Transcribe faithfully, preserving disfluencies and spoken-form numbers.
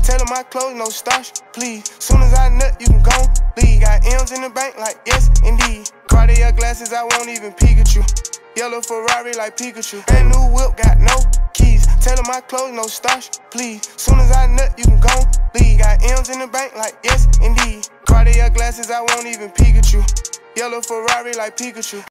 Tailor my clothes, no starch, please. Soon as I nut, you can go leave. Got M's in the bank, like yes, indeed. Cartier glasses, I won't even peek at you. Yellow Ferrari like Pikachu. Brand new whip, got no keys. Tailor my clothes, no starch, please. Soon as I nut, you can go leave. Got M's in the bank, like yes, indeed. Cartier glasses, I won't even peek at you. Yellow Ferrari like Pikachu.